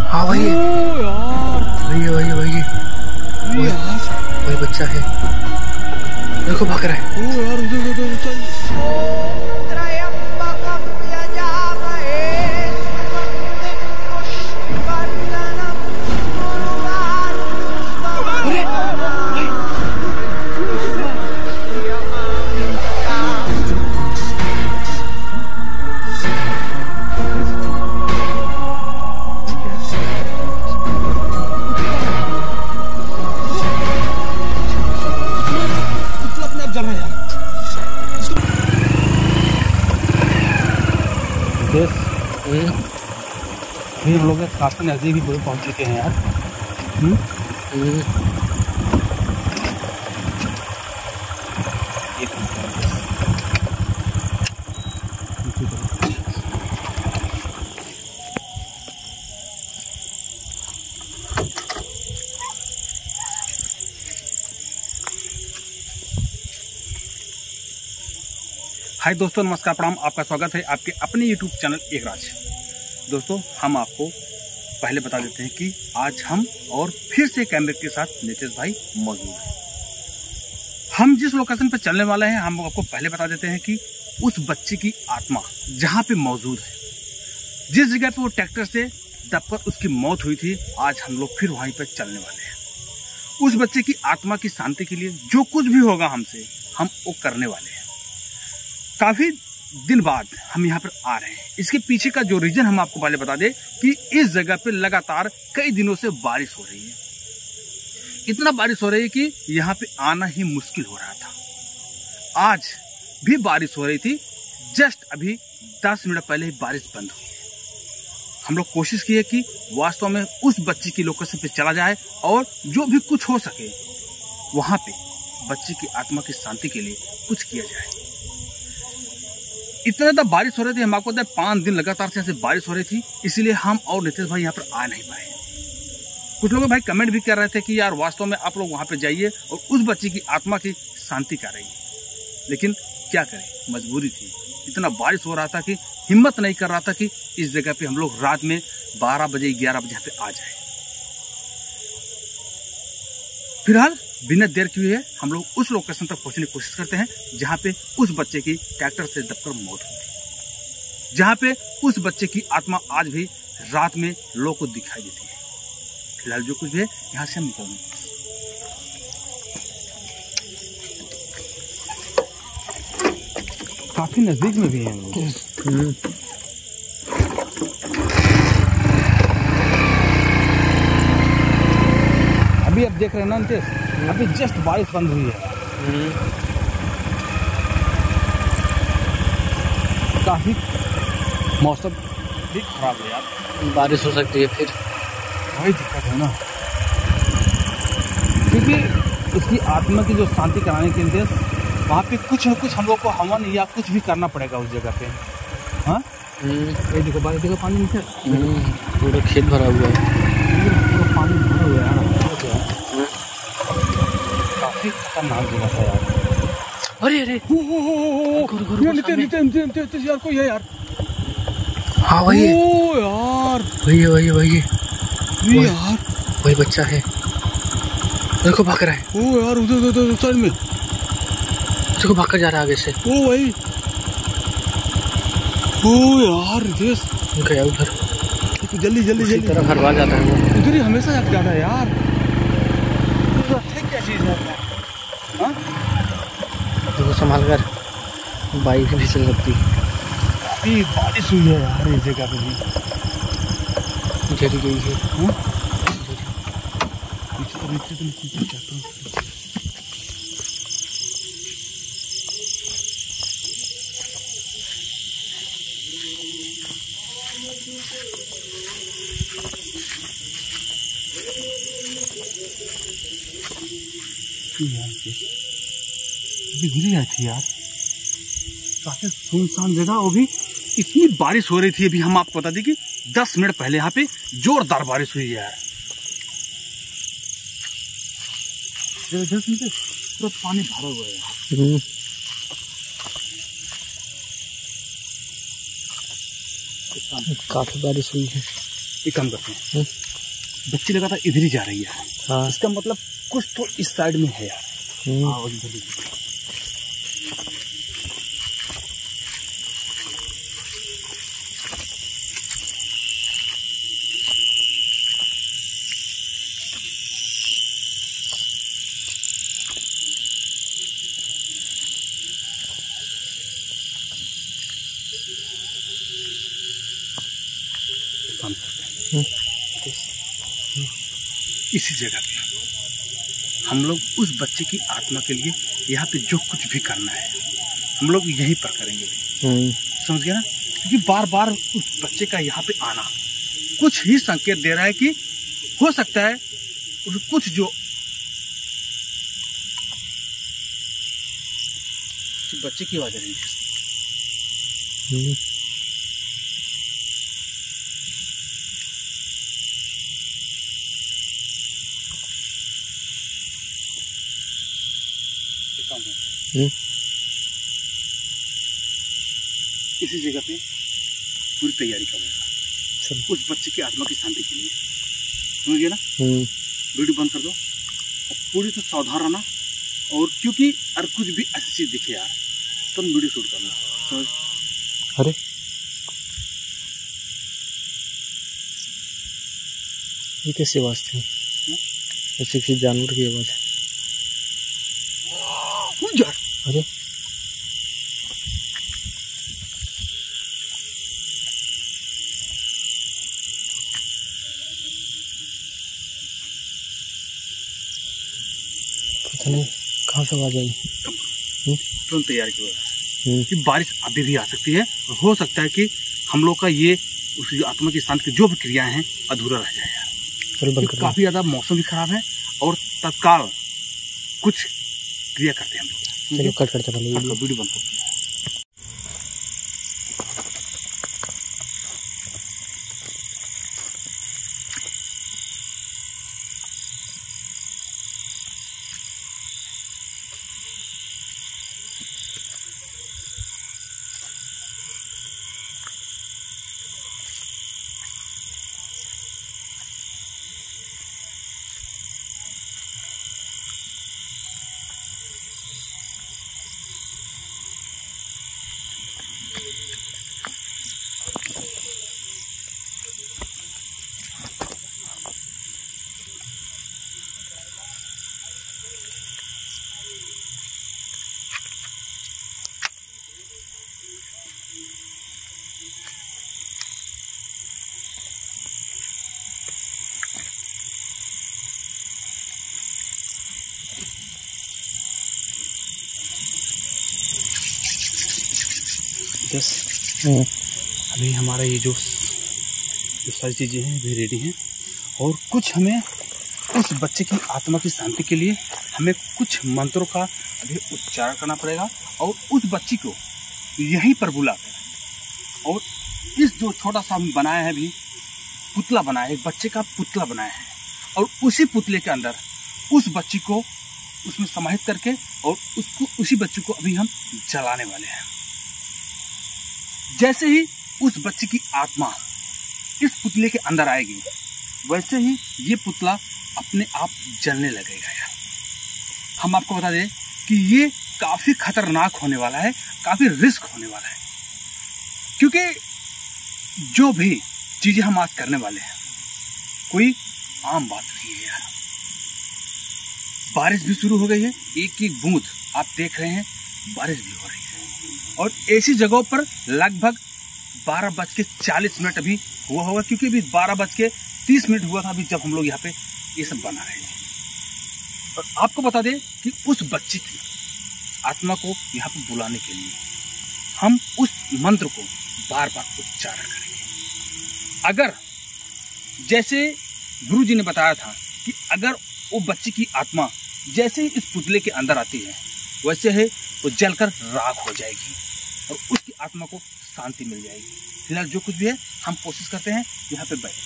हाँ वही वही वही वही वही बच्चा है, देखो भाग रहा है। ओ यार फिर हम लोग काफी नजदीक ही पहुंच चुके हैं यार। हाय दोस्तों, नमस्कार, प्रणाम। आपका स्वागत है आपके अपने YouTube चैनल एक राज। दोस्तों, हम आपको पहले बता देते हैं कि आज हम और फिर से कैमरे के साथ नितेश भाई मौजूद हैं। हम जिस लोकेशन पर चलने वाले हैं, हम आपको पहले बता देते हैं कि उस बच्चे की आत्मा जहां पे मौजूद है, जिस जगह पे वो ट्रैक्टर से दबकर उसकी मौत हुई थी, आज हम लोग फिर वहीं पर चलने वाले हैं। उस बच्चे की आत्मा की शांति के लिए जो कुछ भी होगा हमसे, हम वो करने वाले हैं। काफी दिन बाद हम यहाँ पर आ रहे हैं। इसके पीछे का जो रीजन हम आपको पहले बता दें कि इस जगह पे लगातार कई दिनों से बारिश हो रही है। इतना बारिश हो रही है कि यहाँ पे आना ही मुश्किल हो रहा था। आज भी बारिश हो रही थी। जस्ट अभी 10 मिनट पहले ही बारिश बंद हुई है। हम लोग कोशिश की है कि वास्तव में उस बच्चे की लोकेशन पे चला जाए और जो भी कुछ हो सके वहां पे बच्चे की आत्मा की शांति के लिए कुछ किया जाए। इतना ज्यादा बारिश हो रही थी, हम आपको बताएं 5 दिन लगातार से ऐसे बारिश हो रही थी, इसीलिए हम और नितेश भाई यहाँ पर आ नहीं पाए। कुछ लोग भाई कमेंट भी कर रहे थे कि यार वास्तव में आप लोग वहां पे जाइए और उस बच्चे की आत्मा की शांति कराइए, लेकिन क्या करें, मजबूरी थी। इतना बारिश हो रहा था कि हिम्मत नहीं कर रहा था कि इस जगह पे हम लोग रात में 12 बजे 11 बजे यहाँ पे आ जाए। फिलहाल बिना देर किए हम लोग उस लोकेशन तक पहुंचने की कोशिश करते हैं जहां पे उस बच्चे की ट्रैक्टर से दबकर मौत हुई थी, जहां पे उस बच्चे की आत्मा आज भी रात में लोगों को दिखाई देती है। फिलहाल जो कुछ भी है यहां से हम निकलेंगे। काफी नजदीक में भी है। अभी आप देख रहे हैं ना नितेश, अभी जस्ट बारिश बंद हुई है। काफी मौसम भी खराब है यार, बारिश हो सकती है फिर, वही दिक्कत है ना। क्योंकि उसकी आत्मा की जो शांति कराने के लिए वहाँ पे कुछ न कुछ हम लोग को हवन या कुछ भी करना पड़ेगा उस जगह पे। हाँ, ये देखो बारिश, देखो पानी नीचे पूरा खेत भरा हुआ है, पूरा पानी भरा हुआ है। काफी खतरनाक जगह था यार। अरे अरे नितेश यार, कोई है यार। हाँ वही यार, वही वही वही यार वही बच्चा है, देखो भाग रहा है। ओ यार, उधर साइड में देखो भाग कर जा रहा है आगे से। ओ भाई, ओ यार नितेश गया उधर, जल्दी जल्दी जल्दी तरफ हर बार जाता है वो, उधर ही हमेशा जाता है यार। क्या चीज है? हाँ, देखो संभाल कर, बाइक भी चल सकती। अभी बारिश हुई है यार इस जगह पे भी, झड़ी गई है। गिरी आई थी यार, काफी सुनसान जगह। वो भी इतनी बारिश हो रही थी। अभी हम आपको बता दें कि 10 मिनट पहले यहाँ पे जोरदार बारिश हुई है यार। पूरा पानी भरा हुआ है। काफी बारिश हुई है। एक काम करते हैं, बच्ची लगातार इधर ही जा रही है। हाँ। इसका मतलब कुछ तो इस साइड में है यार। हाँ, इधर ही। काम करते हैं। इसी जगह पे हम लोग उस बच्चे की आत्मा के लिए यहाँ पे जो कुछ भी करना है हम लोग यहीं पर करेंगे। समझ गया ना? क्योंकि बार बार उस बच्चे का यहाँ पे आना कुछ ही संकेत दे रहा है कि हो सकता है कुछ जो बच्चे की आवाज आ रही है। इसी जगह पे पूरी तैयारी कर रहा है उस बच्चे की आत्मा की शांति के लिए। समझ गया ना? वीडियो बंद कर दो और पूरी तो सावधान रहना। और क्योंकि अगर कुछ भी ऐसी चीज दिखे यार तो वीडियो शूट करना। समझ? अरे ये कैसी आवाज थी? ऐसे किसी जानवर की आवाज। अरे पता नहीं कहाँ से आवाज आई। तुरंत तैयारी करो कि बारिश अभी भी आ सकती है और हो सकता है कि हम लोग का ये उस आत्मा की शांति की जो भी क्रियाएं हैं अधूरा रह जाएगा। तो काफी ज्यादा मौसम भी खराब है और तत्काल कुछ क्रिया करते हैं हम लोग। चलो कट करते पहले वीडियो बंद करते हैं। अभी हमारा ये जो सारी चीज़ें हैं भी रेडी हैं और कुछ हमें उस बच्चे की आत्मा की शांति के लिए हमें कुछ मंत्रों का अभी उच्चारण करना पड़ेगा और उस बच्ची को यहीं पर बुलाकर और इस जो छोटा सा हम बनाया है भी पुतला बनाया है, एक बच्चे का पुतला बनाया है और उसी पुतले के अंदर उस बच्ची को उसमें समाहित करके और उसको उसी बच्चे को अभी हम जलाने वाले हैं। जैसे ही उस बच्चे की आत्मा इस पुतले के अंदर आएगी वैसे ही ये पुतला अपने आप जलने लगेगा यार। हम आपको बता दें कि ये काफी खतरनाक होने वाला है, काफी रिस्क होने वाला है, क्योंकि जो भी चीजें हम आज करने वाले हैं कोई आम बात नहीं है यार। बारिश भी शुरू हो गई है, एक एक बूंद आप देख रहे हैं, बारिश भी हो रही है और ऐसी जगहों पर लगभग 12:40 अभी हुआ होगा, क्योंकि अभी 12:30 हुआ था अभी जब हम लोग यहाँ पे ये सब बना रहे थे। और आपको बता दें कि उस बच्चे की आत्मा को यहाँ पे बुलाने के लिए हम उस मंत्र को बार बार उच्चारण करेंगे। अगर जैसे गुरु जी ने बताया था कि अगर वो बच्चे की आत्मा जैसे ही इस पुतले के अंदर आती है वैसे ही वो जलकर राख हो जाएगी और उसकी आत्मा को शांति मिल जाएगी। फिलहाल जो कुछ भी है हम कोशिश करते हैं यहाँ पे बैठ।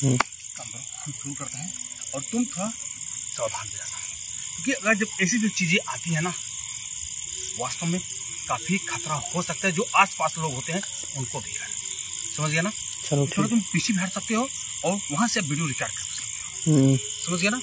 काम करो, हम शुरू करते हैं और तुम थोड़ा सावधान भी रहना, क्योंकि अगर जब ऐसी जो चीजें आती है ना, वास्तव में काफी खतरा हो सकता है। जो आसपास लोग होते हैं उनको भी है, समझ गया ना। चलो थोड़ा तुम पीछे भी हट सकते हो और वहां से वीडियो रिकॉर्ड कर सकते हो, समझ गया ना।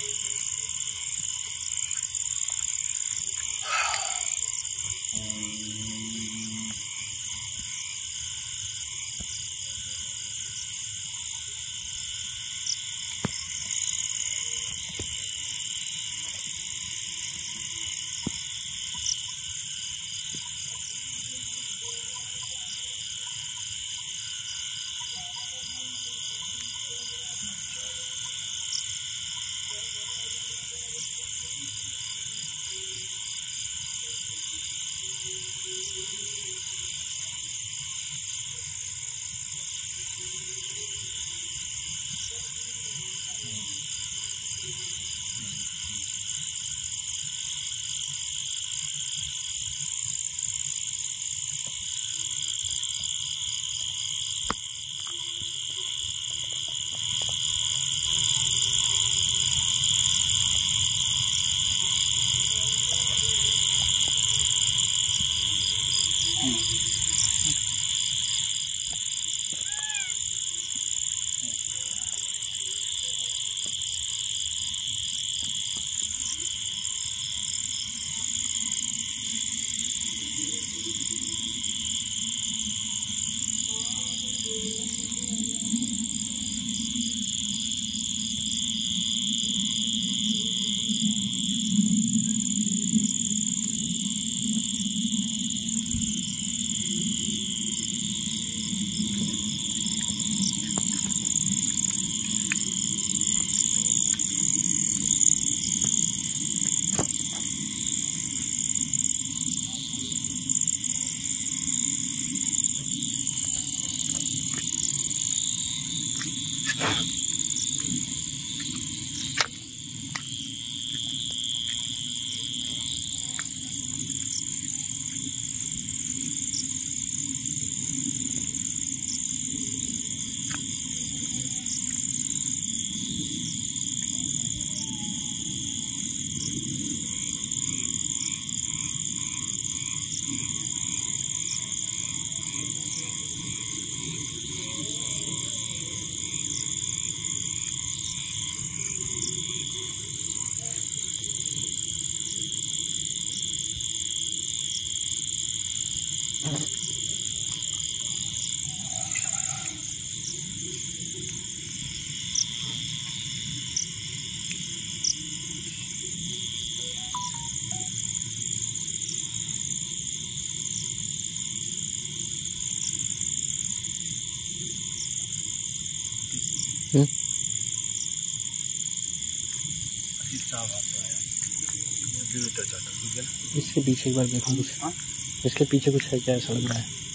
इसके पीछे एक बार देखो कुछ। हाँ? इसके पीछे कुछ है क्या, ऐसा लग रहा है।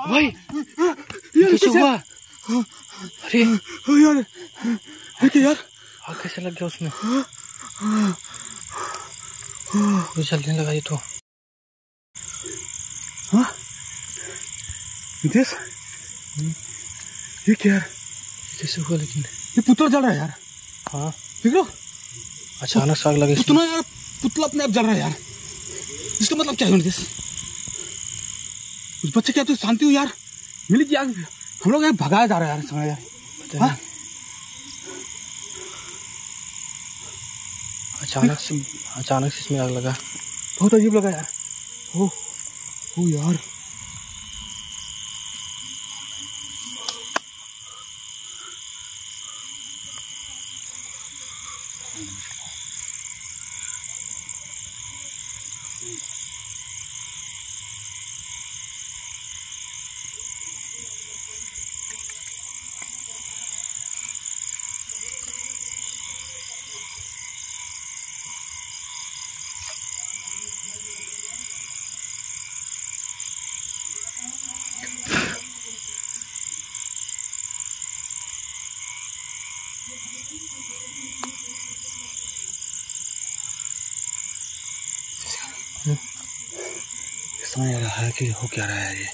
भाई कैसे हुआ? अरे यार देखिए यार, आग कैसे लग गया उसमें? वो जलने लगा ये तो। हाँ नितेश, ये क्या यार, कैसे हुआ? लेकिन ये पुतला जल रहा है यार। हाँ देख लो, अचानक से आग लगी। पुतला यार, पुतला अपने आप जल रहा है यार। इसका मतलब क्या है नितेश? उस बच्चे क्या तो शांति हो यार, मिली की आग हम लोग भगाया जा रहा है यार, समझ यार। हाँ? अचानक से इसमें आग लगा। बहुत अजीब लगा यार। ओ यार, समझ आ रहा है कि हो क्या रहा है। ये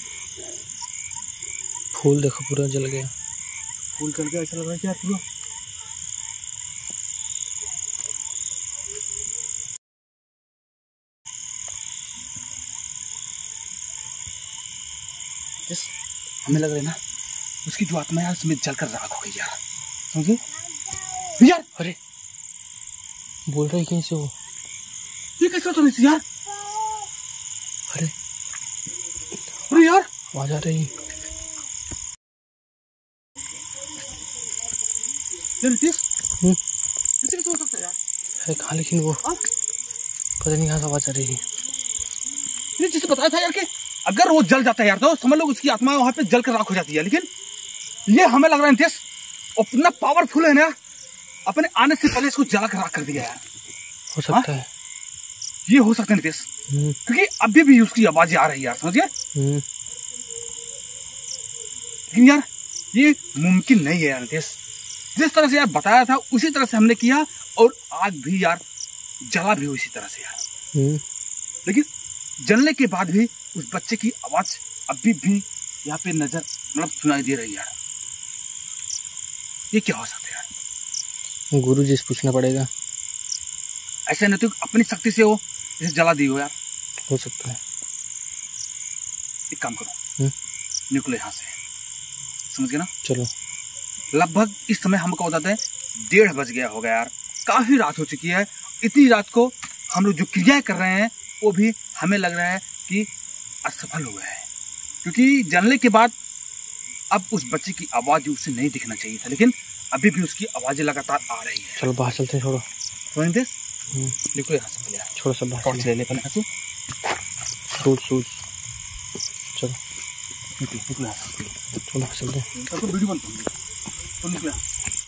फूल देखो पूरा जल गया। फूल जल गया, ऐसा लग रहा है क्या तुझे? हमें लग रहा है ना उसकी जो आत्मा है उसमें जलकर राख हो गई यार, समझे यार? अरे बोल रहे कहीं से वो? ये कैसे होता है यार? अरे यार आवाज आ रही नितीश, कैसे हो सकता है यार? है कहाँ? लेकिन वो पता नहीं कहाँ से आवाज आ रही है। जिसे बताया था यार कि अगर वो जल जाता है यार तो समझ लो उसकी आत्मा वहां पे जल कर राख हो जाती है। लेकिन ये हमें लग रहा है नितेश इतना पावरफुल है ना, अपने आने से पहले इसको जला कर राख कर दिया यार। हो सकता है, ये हो सकता है नितेश, क्योंकि अभी भी उसकी आवाजें आ रही है यार, समझिए। लेकिन यार ये मुमकिन नहीं है यार नितेश, जिस तरह से यार बताया था उसी तरह से हमने किया और आग भी यार जला भी उसी तरह से यार। लेकिन जलने के बाद भी उस बच्चे की आवाज अभी भी यहाँ पे नजर मतलब सुनाई दे रही है यार। ये क्या हो सकता है यार? गुरु जी से पूछना पड़ेगा। ऐसे नहीं तो अपनी शक्ति से वो इसे जला दी हो यार। हो सकता है। एक काम करो, निकलो यहाँ से, समझ गए ना? चलो। लगभग इस समय हमको बताते हैं 1:30 बज गया होगा यार, काफी रात हो चुकी है। इतनी रात को हम लोग जो क्रियाएं कर रहे हैं वो भी हमें लग रहा है कि असफल हुआ है, क्योंकि जलने के बाद अब उस बच्चे की आवाज उसे नहीं दिखना चाहिए था, लेकिन अभी भी उसकी आवाजें लगातार आ रही है। चलो बाहर चलते हैं। छोड़ो निकलो यहाँ से पहले यार। छोड़ो सब बाहर ले ले पहले यहाँ से। सूज चलो निकलो यहाँ से। चलो चलते हैं। वीडियो बंद कर दो, निकलो।